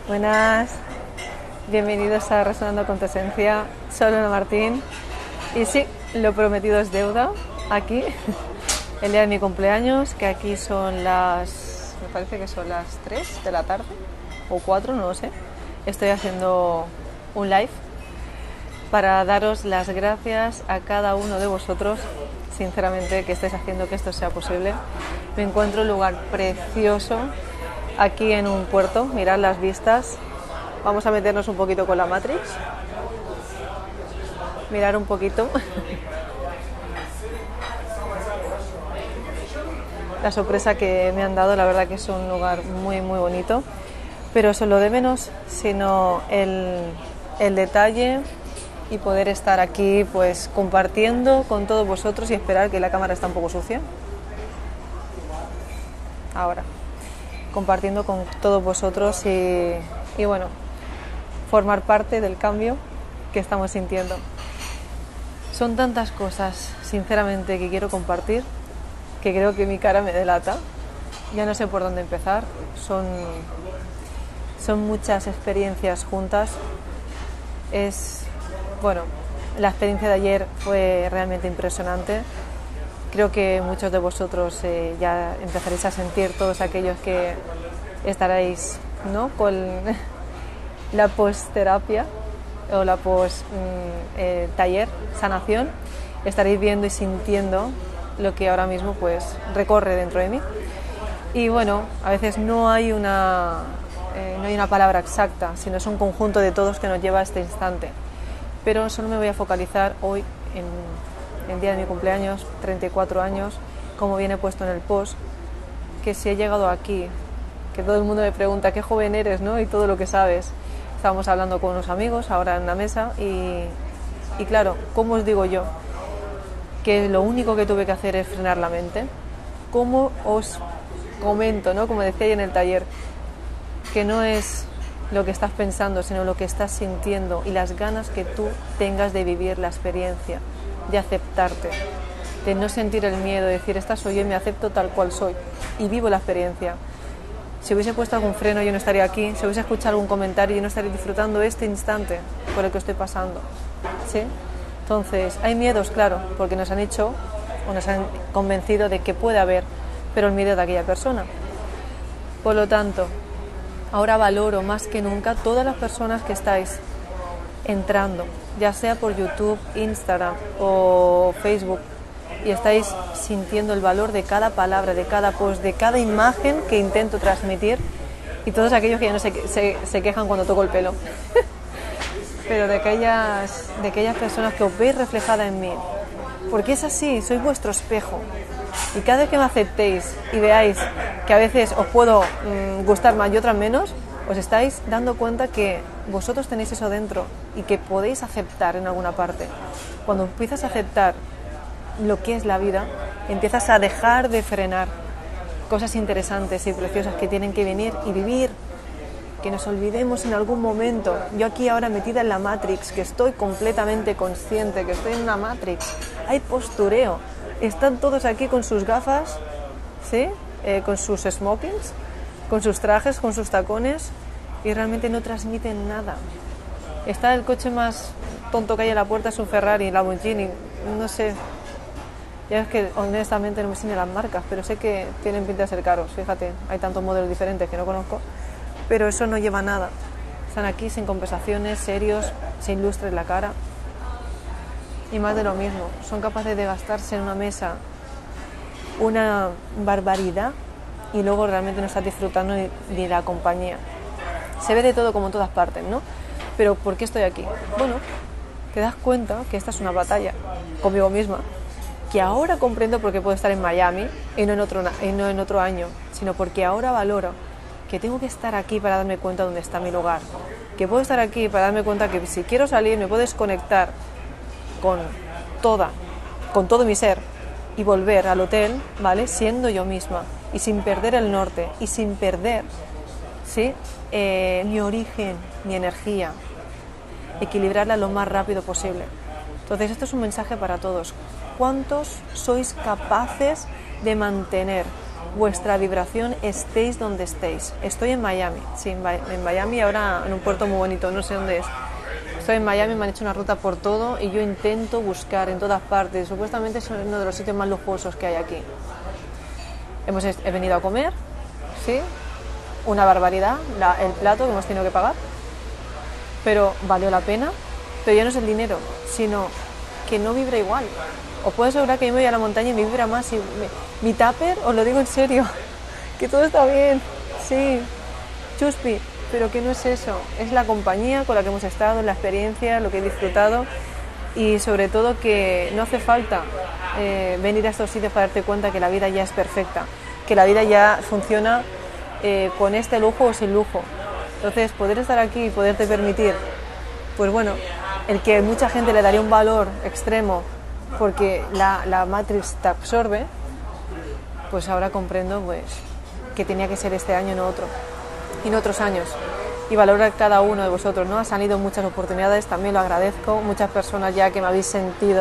Buenas, bienvenidos a Resonando con tu Esencia. Soy Lorena Martín y sí, lo prometido es deuda. Aquí, el día de mi cumpleaños, que aquí son me parece que son las 3 de la tarde o 4, no lo sé. Estoy haciendo un live para daros las gracias a cada uno de vosotros, sinceramente, que estáis haciendo que esto sea posible. Me encuentro en un lugar precioso, aquí en un puerto, mirad las vistas. Vamos a meternos un poquito con la Matrix, mirar un poquito la sorpresa que me han dado. La verdad que es un lugar muy muy bonito, pero eso es lo de menos, sino el detalle y poder estar aquí pues compartiendo con todos vosotros y esperar, que la cámara está un poco sucia ahora, compartiendo con todos vosotros y bueno, formar parte del cambio que estamos sintiendo. Son tantas cosas, sinceramente, que quiero compartir, que creo que mi cara me delata. Ya no sé por dónde empezar. Son muchas experiencias juntas. Bueno, la experiencia de ayer fue realmente impresionante. Creo que muchos de vosotros ya empezaréis a sentir, todos aquellos que estaréis, ¿no?, con la post-terapia o la post-taller, sanación, estaréis viendo y sintiendo lo que ahora mismo pues recorre dentro de mí. Y bueno, a veces no hay una palabra exacta, sino es un conjunto de todos que nos lleva a este instante. Pero solo me voy a focalizar hoy en el día de mi cumpleaños, 34 años, como viene puesto en el post, que si he llegado aquí, que todo el mundo me pregunta qué joven eres, ¿no?, y todo lo que sabes. Estábamos hablando con unos amigos ahora en la mesa y claro, ¿cómo os digo yo que lo único que tuve que hacer es frenar la mente? ¿Cómo os comento, ¿no?, como decía ayer en el taller, que no es lo que estás pensando, sino lo que estás sintiendo y las ganas que tú tengas de vivir la experiencia, de aceptarte, de no sentir el miedo, de decir, esta soy yo y me acepto tal cual soy y vivo la experiencia. Si hubiese puesto algún freno, yo no estaría aquí. Si hubiese escuchado algún comentario, yo no estaría disfrutando este instante por el que estoy pasando, ¿sí? Entonces, hay miedos, claro, porque nos han hecho o nos han convencido de que puede haber, pero el miedo de aquella persona. Por lo tanto, ahora valoro más que nunca todas las personas que estáis entrando, ya sea por YouTube, Instagram o Facebook, y estáis sintiendo el valor de cada palabra, de cada post, de cada imagen que intento transmitir, y todos aquellos que ya no se quejan cuando toco el pelo pero de aquellas personas que os veis reflejada en mí, porque es así, soy vuestro espejo. Y cada vez que me aceptéis y veáis que a veces os puedo gustar más y otras menos, os estáis dando cuenta que vosotros tenéis eso dentro y que podéis aceptar en alguna parte. Cuando empiezas a aceptar lo que es la vida, empiezas a dejar de frenar cosas interesantes y preciosas que tienen que venir y vivir, que nos olvidemos en algún momento. Yo aquí ahora metida en la Matrix, que estoy completamente consciente que estoy en una Matrix, hay postureo, están todos aquí con sus gafas, ¿sí?, con sus smokings, con sus trajes, con sus tacones, y realmente no transmiten nada. Está el coche más tonto que hay en la puerta, es un Ferrari, Lamborghini, no sé. Ya es que honestamente no me sé ni las marcas, pero sé que tienen pinta de ser caros. Fíjate, hay tantos modelos diferentes que no conozco, pero eso no lleva nada. Están aquí sin conversaciones, serios, sin lustre en la cara. Y más de lo mismo, son capaces de gastarse en una mesa una barbaridad y luego realmente no estás disfrutando ni la compañía. Se ve de todo, como en todas partes, ¿no? Pero ¿por qué estoy aquí? Bueno, te das cuenta que esta es una batalla conmigo misma, que ahora comprendo por qué puedo estar en Miami y no en otro año, sino porque ahora valoro que tengo que estar aquí para darme cuenta dónde está mi lugar, que puedo estar aquí para darme cuenta que si quiero salir me puedo desconectar con todo mi ser y volver al hotel, ¿vale?, siendo yo misma y sin perder el norte y sin perder, ¿sí?, mi origen, mi energía, equilibrarla lo más rápido posible. Entonces esto es un mensaje para todos. ¿Cuántos sois capaces de mantener vuestra vibración estéis donde estéis. Estoy en Miami, sí, en Miami, ahora en un puerto muy bonito, no sé dónde es. Estoy en Miami, me han hecho una ruta por todo y yo intento buscar en todas partes. Supuestamente es uno de los sitios más lujosos que hay aquí. He venido a comer, sí, una barbaridad, el plato que hemos tenido que pagar, pero valió la pena. Pero ya no es el dinero, sino que no vibra igual. Os puedo asegurar que yo me voy a la montaña y me vibra más. Mi tupper, os lo digo en serio, que todo está bien, sí, chuspi, pero que no es eso. Es la compañía con la que hemos estado, la experiencia, lo que he disfrutado y sobre todo que no hace falta venir a estos sitios para darte cuenta que la vida ya es perfecta, que la vida ya funciona con este lujo o sin lujo. Entonces, poder estar aquí y poderte permitir, pues bueno, el que mucha gente le daría un valor extremo porque la Matrix te absorbe, pues ahora comprendo pues que tenía que ser este año, no otro, y no otros años. Y valorar cada uno de vosotros, ¿no? Han salido muchas oportunidades, también lo agradezco, muchas personas ya que me habéis sentido,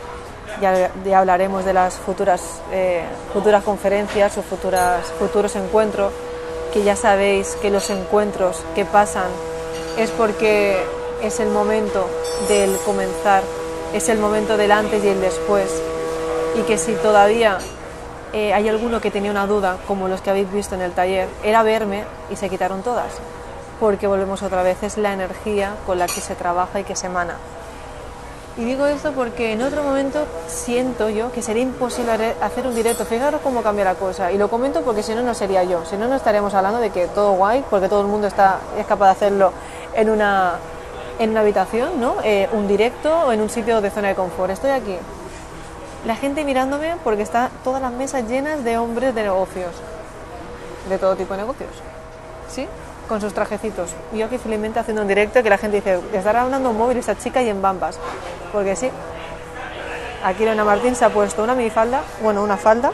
ya hablaremos de las futuras conferencias o futuros encuentros, que ya sabéis que los encuentros que pasan es porque es el momento del comenzar, es el momento del antes y el después, y que si todavía hay alguno que tenía una duda, como los que habéis visto en el taller, era verme y se quitaron todas, porque volvemos otra vez, es la energía con la que se trabaja y que se emana. Y digo esto porque en otro momento siento yo que sería imposible hacer un directo. Fijaros cómo cambia la cosa. Y lo comento porque si no, no sería yo. Si no, no estaríamos hablando de que todo guay, porque todo el mundo es capaz de hacerlo en una habitación, ¿no? Un directo o en un sitio de zona de confort. Estoy aquí. La gente mirándome porque están todas las mesas llenas de hombres de negocios. De todo tipo de negocios. ¿Sí? Con sus trajecitos. Y yo aquí felizmente haciendo un directo que la gente dice, estará hablando en móvil esa chica y en bambas. Porque sí. Aquí Elena Martín se ha puesto una minifalda, bueno, una falda,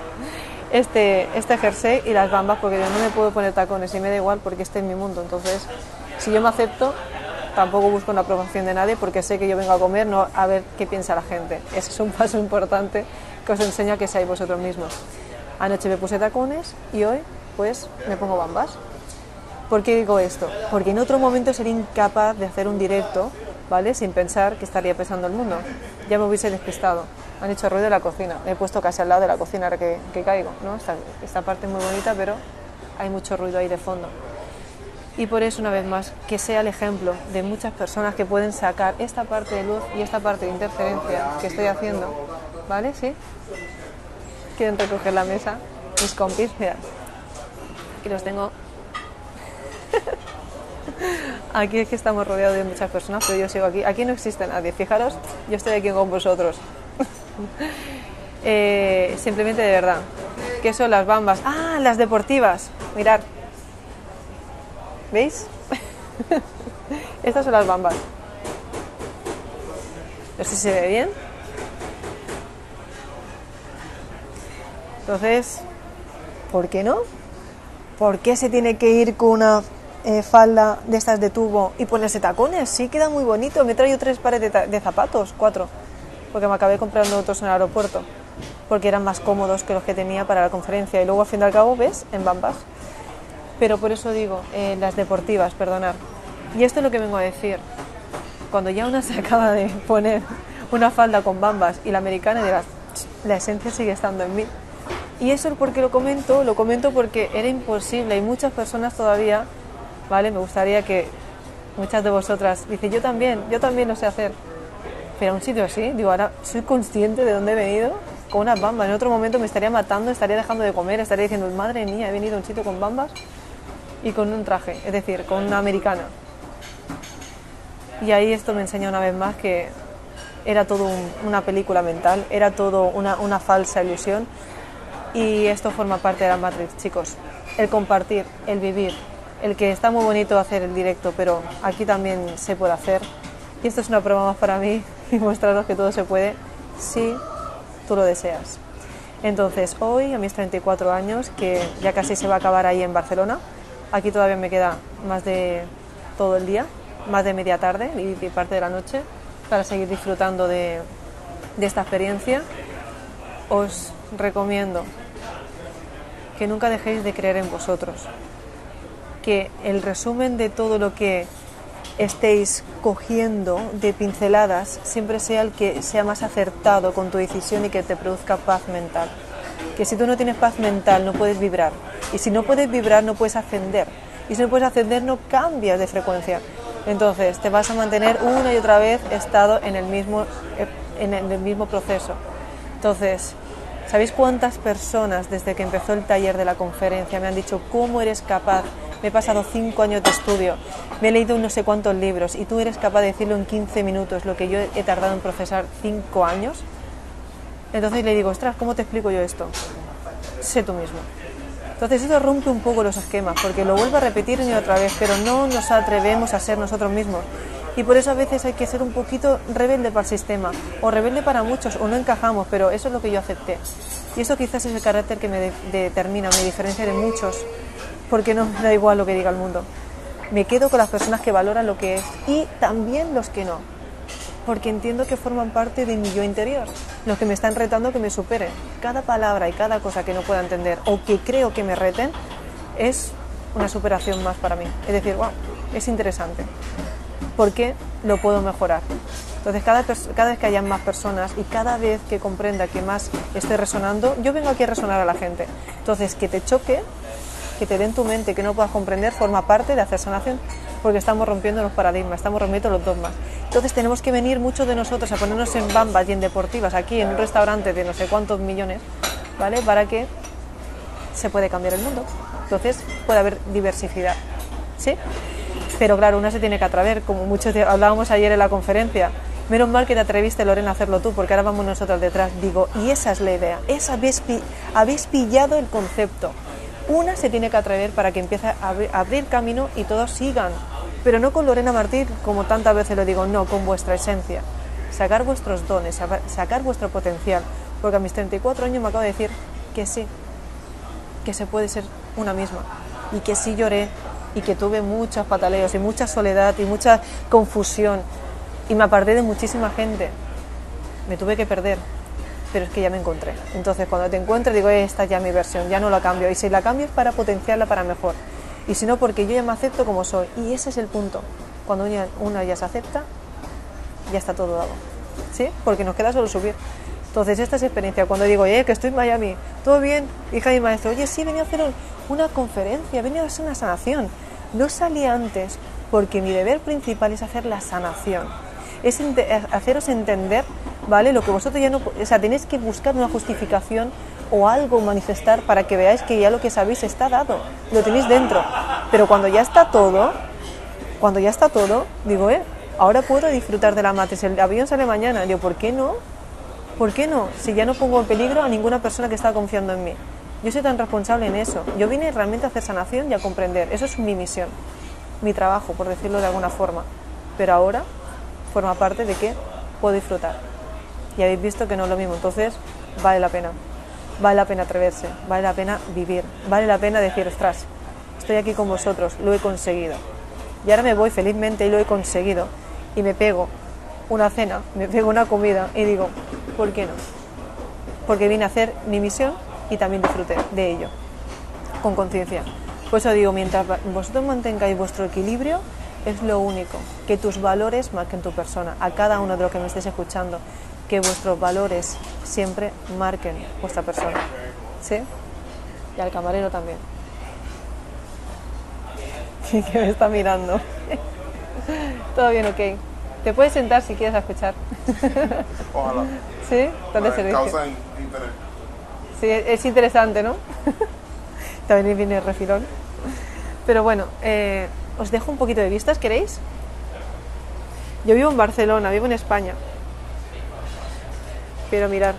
este jersey y las bambas, porque yo no me puedo poner tacones y me da igual porque este es mi mundo. Entonces, si yo me acepto, tampoco busco la aprobación de nadie porque sé que yo vengo a comer, no a ver qué piensa la gente. Ese es un paso importante que os enseño a que seáis vosotros mismos. Anoche me puse tacones y hoy, pues, me pongo bambas. ¿Por qué digo esto? Porque en otro momento sería incapaz de hacer un directo, ¿vale? Sin pensar que estaría pesando el mundo. Ya me hubiese despistado. Han hecho ruido en la cocina. Me he puesto casi al lado de la cocina ahora que caigo, ¿no? Esta parte es muy bonita, pero hay mucho ruido ahí de fondo. Y por eso, una vez más, que sea el ejemplo de muchas personas que pueden sacar esta parte de luz y esta parte de interferencia que estoy haciendo, ¿vale? ¿Sí? ¿Quieren recoger la mesa? Mis compis, mirad. Aquí los tengo. Aquí es que estamos rodeados de muchas personas, pero yo sigo aquí. Aquí no existe nadie, fijaros, yo estoy aquí con vosotros. Simplemente de verdad. ¿Qué son las bambas? ¡Ah, las deportivas! Mirad. ¿Veis? Estas son las bambas. No sé si se ve bien. Entonces, ¿por qué no? ¿Por qué se tiene que ir con una falda de estas de tubo y ponerse tacones? Sí, queda muy bonito. Me he traído 3 pares de zapatos, 4, porque me acabé comprando otros en el aeropuerto, porque eran más cómodos que los que tenía para la conferencia. Y luego, al fin y al cabo, ¿ves? En bambas. Pero por eso digo, las deportivas, perdonad. Y esto es lo que vengo a decir. Cuando ya una se acaba de poner una falda con bambas y la americana, dirás, la esencia sigue estando en mí. Y eso es porque lo comento porque era imposible. Hay muchas personas todavía, ¿vale? Me gustaría que muchas de vosotras dicen, yo también lo sé hacer. Pero a un sitio así, digo, ahora soy consciente de dónde he venido con unas bambas. En otro momento me estaría matando, estaría dejando de comer, estaría diciendo, madre mía, he venido a un sitio con bambas y con un traje, es decir, con una americana. Y ahí esto me enseña una vez más que era todo una película mental, era todo una falsa ilusión. Y esto forma parte de la Matrix, chicos. El compartir, el vivir, el que está muy bonito hacer el directo, pero aquí también se puede hacer. Y esto es una prueba más para mí y mostraros que todo se puede si tú lo deseas. Entonces, hoy, a mis 34 años, que ya casi se va a acabar ahí en Barcelona, aquí todavía me queda más de todo el día, más de media tarde y parte de la noche, para seguir disfrutando de esta experiencia. Os recomiendo que nunca dejéis de creer en vosotros, que el resumen de todo lo que estéis cogiendo de pinceladas siempre sea el que sea más acertado con tu decisión y que te produzca paz mental. Que si tú no tienes paz mental no puedes vibrar, y si no puedes vibrar no puedes ascender, y si no puedes ascender no cambias de frecuencia. Entonces te vas a mantener una y otra vez estado en el mismo proceso. Entonces, ¿sabéis cuántas personas desde que empezó el taller de la conferencia me han dicho cómo eres capaz? Me he pasado 5 años de estudio, me he leído no sé cuántos libros y tú eres capaz de decirlo en 15 minutos, lo que yo he tardado en procesar 5 años. Entonces le digo, ostras, ¿cómo te explico yo esto? Sé tú mismo. Entonces eso rompe un poco los esquemas, porque lo vuelvo a repetir una y otra vez, pero no nos atrevemos a ser nosotros mismos. Y por eso a veces hay que ser un poquito rebelde para el sistema, o rebelde para muchos, o no encajamos, pero eso es lo que yo acepté. Y eso quizás es el carácter que me determina, me diferencia de muchos, porque no me da igual lo que diga el mundo. Me quedo con las personas que valoran lo que es, y también los que no, porque entiendo que forman parte de mi yo interior, los que me están retando que me superen. Cada palabra y cada cosa que no pueda entender o que creo que me reten es una superación más para mí. Es decir, wow, es interesante, porque lo puedo mejorar. Entonces cada vez que haya más personas y cada vez que comprenda que más esté resonando, yo vengo aquí a resonar a la gente. Entonces que te choque, que te den tu mente, que no puedas comprender, forma parte de hacer sanación, porque estamos rompiendo los paradigmas, estamos rompiendo los dogmas. Entonces tenemos que venir muchos de nosotros a ponernos en bambas y en deportivas aquí en un restaurante de no sé cuántos millones, ¿vale? Para que se puede cambiar el mundo. Entonces puede haber diversidad, ¿sí? Pero claro, una se tiene que atrever, como muchos hablábamos ayer en la conferencia. Menos mal que te atreviste, Lorena, a hacerlo tú, porque ahora vamos nosotros detrás. Digo, y esa es la idea, habéis pillado el concepto. Una se tiene que atrever para que empiece a abrir camino y todos sigan, pero no con Lorena Martín, como tantas veces lo digo, no, con vuestra esencia. Sacar vuestros dones, sacar vuestro potencial, porque a mis 34 años me acabo de decir que sí, que se puede ser una misma, y que sí lloré, y que tuve muchos pataleos, y mucha soledad, y mucha confusión, y me aparté de muchísima gente, me tuve que perder, pero es que ya me encontré. Entonces cuando te encuentres digo, esta ya es mi versión, ya no la cambio, y si la cambio es para potenciarla para mejor, y si no porque yo ya me acepto como soy, y ese es el punto. Cuando una ya se acepta, ya está todo dado, ¿sí? Porque nos queda solo subir. Entonces esta es experiencia. Cuando digo, que estoy en Miami, todo bien, hija de mi maestro, oye, sí, venía a hacer una conferencia, venía a hacer una sanación. No salí antes porque mi deber principal es hacer la sanación, es haceros entender, ¿vale? Lo que vosotros ya no, o sea, tenéis que buscar una justificación o algo manifestar para que veáis que ya lo que sabéis está dado, lo tenéis dentro. Pero cuando ya está todo, digo, ahora puedo disfrutar de la matriz, el avión sale mañana, digo, ¿por qué no? ¿Por qué no? Si ya no pongo en peligro a ninguna persona que está confiando en mí. Yo soy tan responsable en eso. Yo vine realmente a hacer sanación y a comprender. Eso es mi misión, mi trabajo, por decirlo de alguna forma. Pero ahora forma parte de que puedo disfrutar. Y habéis visto que no es lo mismo. Entonces, vale la pena. Vale la pena atreverse, vale la pena vivir, vale la pena decir, ostras, estoy aquí con vosotros, lo he conseguido. Y ahora me voy felizmente y lo he conseguido. Y me pego una cena, me pego una comida y digo, ¿por qué no? Porque vine a hacer mi misión y también disfruté de ello, con conciencia. Por eso digo, mientras vosotros mantengáis vuestro equilibrio, es lo único, que tus valores marquen tu persona. A cada uno de los que me estéis escuchando, que vuestros valores siempre marquen vuestra persona, ¿sí? Y al camarero también. Sí, que me está mirando. Todo bien, ok. Te puedes sentar si quieres a escuchar. Ojalá. ¿Sí? ¿Estás de servicio? Causa interés. Sí, es interesante, ¿no? También viene el refilón. Pero bueno, os dejo un poquito de vistas, ¿queréis? Yo vivo en Barcelona, vivo en España. Pero mirad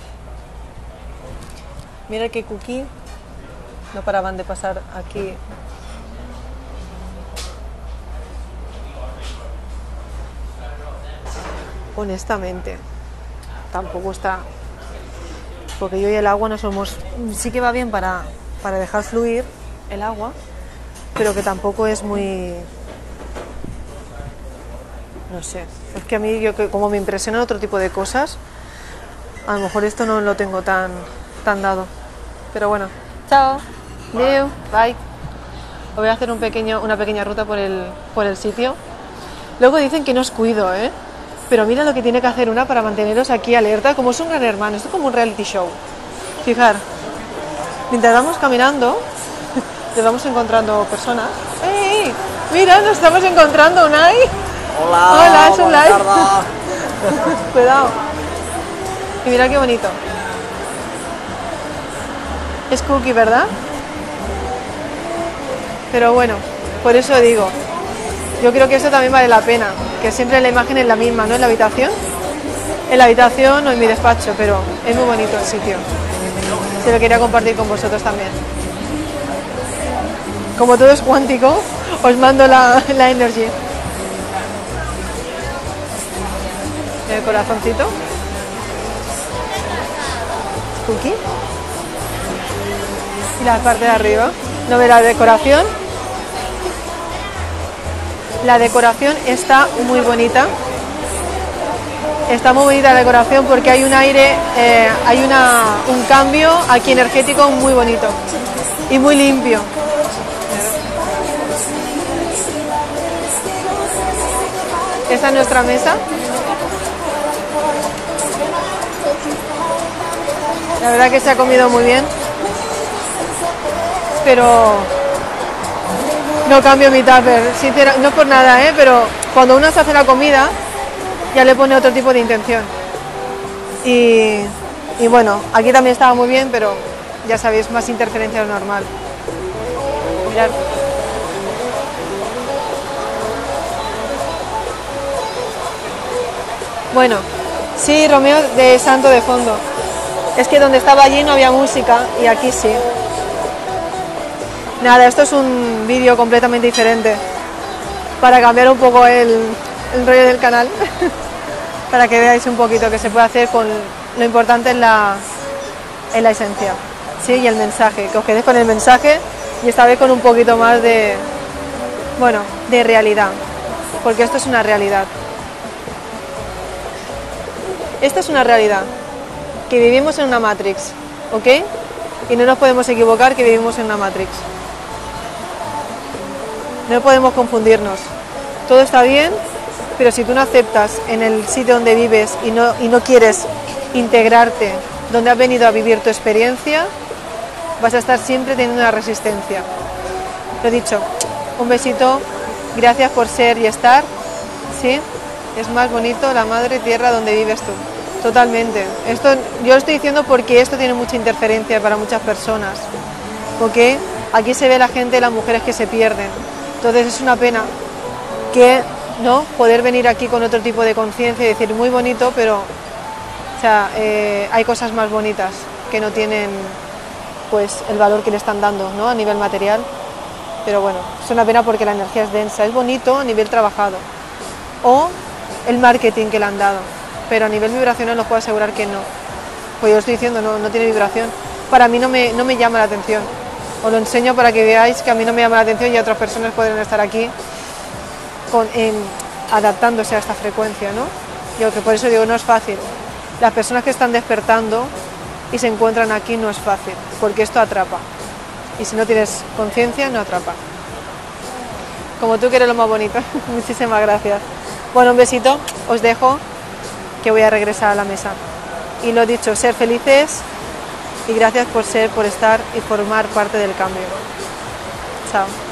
qué cookie, no paraban de pasar aquí. Honestamente, tampoco está, porque yo y el agua no somos, sí que va bien para dejar fluir el agua, pero que tampoco es muy, no sé, es que a mí, como me impresionan otro tipo de cosas, a lo mejor esto no lo tengo tan dado, pero bueno, Chao. Adiós. Bye. Os voy a hacer una pequeña ruta por el sitio. Luego dicen que no os cuido, ¿eh? Pero mira lo que tiene que hacer una para manteneros aquí alerta, como es un gran hermano. Esto es como un reality show. Fijar, mientras vamos caminando, nos vamos encontrando personas. ¡Ey! Mira, nos estamos encontrando, Unai. Hola, hola, es Unai. buena tarde. Cuidado. Y mira qué bonito. Es cookie, ¿verdad? Pero bueno, por eso digo, yo creo que esto también vale la pena, que siempre la imagen es la misma, ¿no? En la habitación o en mi despacho, pero es muy bonito el sitio. Se lo quería compartir con vosotros también. Como todo es cuántico, os mando la energy. El corazoncito. Cookie. Y la parte de arriba. ¿No ve la decoración? La decoración está muy bonita. Está muy bonita la decoración porque hay un aire, hay un cambio aquí energético muy bonito y muy limpio. Esta es nuestra mesa. La verdad que se ha comido muy bien, pero no cambio mi tupper, no es por nada, pero cuando uno se hace la comida ya le pone otro tipo de intención. Y bueno, aquí también estaba muy bien, pero ya sabéis, más interferencia de lo normal. Mirad. Bueno, sí, Romeo de Santo de fondo. Es que donde estaba allí no había música y aquí sí. Nada, esto es un vídeo completamente diferente para cambiar un poco el rollo del canal para que veáis un poquito que se puede hacer con lo importante en la esencia, ¿sí? Y el mensaje, que os quedéis con el mensaje y esta vez con un poquito más de, bueno, de realidad, porque esto es una realidad. Esta es una realidad, que vivimos en una Matrix, ¿ok? Y no nos podemos equivocar que vivimos en una Matrix. No podemos confundirnos. Todo está bien, pero si tú no aceptas en el sitio donde vives y no quieres integrarte donde has venido a vivir tu experiencia, vas a estar siempre teniendo una resistencia. Lo he dicho, un besito, gracias por ser y estar, ¿sí? Es más bonito la madre tierra donde vives tú. Totalmente. Esto yo lo estoy diciendo porque esto tiene mucha interferencia para muchas personas. ¿Ok? Aquí se ve la gente, las mujeres que se pierden. Entonces es una pena que no poder venir aquí con otro tipo de conciencia y decir muy bonito, pero o sea, hay cosas más bonitas que no tienen pues el valor que le están dando, ¿no? A nivel material. Pero bueno, es una pena porque la energía es densa. Es bonito a nivel trabajado. O el marketing que le han dado. Pero a nivel vibracional os puedo asegurar que no. Pues yo estoy diciendo, no tiene vibración. Para mí no me llama la atención. Os lo enseño para que veáis que a mí no me llama la atención y otras personas pueden estar aquí adaptándose a esta frecuencia, ¿no? Yo que por eso digo, no es fácil. Las personas que están despertando y se encuentran aquí no es fácil, porque esto atrapa. Y si no tienes conciencia, no atrapa. Como tú que eres lo más bonito. Muchísimas gracias. Bueno, un besito. Os dejo, que voy a regresar a la mesa. Y lo dicho, ser felices y gracias por estar y formar parte del cambio. Chao.